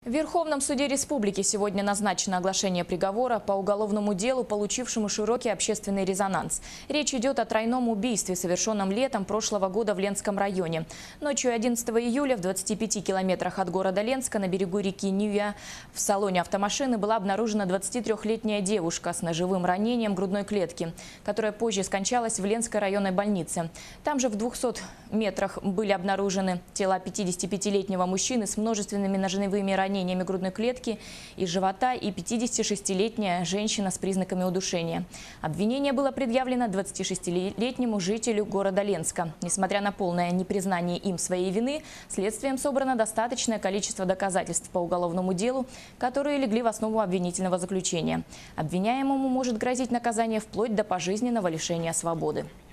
В Верховном суде республики сегодня назначено оглашение приговора по уголовному делу, получившему широкий общественный резонанс. Речь идет о тройном убийстве, совершенном летом прошлого года в Ленском районе. Ночью 11 июля в 25 километрах от города Ленска на берегу реки Нюя в салоне автомашины была обнаружена 23-летняя девушка с ножевым ранением грудной клетки, которая позже скончалась в Ленской районной больнице. Там же в 200 метрах были обнаружены тела 55-летнего мужчины с множественными ножевыми ранениями грудной клетки и живота и 56-летняя женщина с признаками удушения. Обвинение было предъявлено 26-летнему жителю города Ленска. Несмотря на полное непризнание им своей вины, следствием собрано достаточное количество доказательств по уголовному делу, которые легли в основу обвинительного заключения. Обвиняемому может грозить наказание вплоть до пожизненного лишения свободы.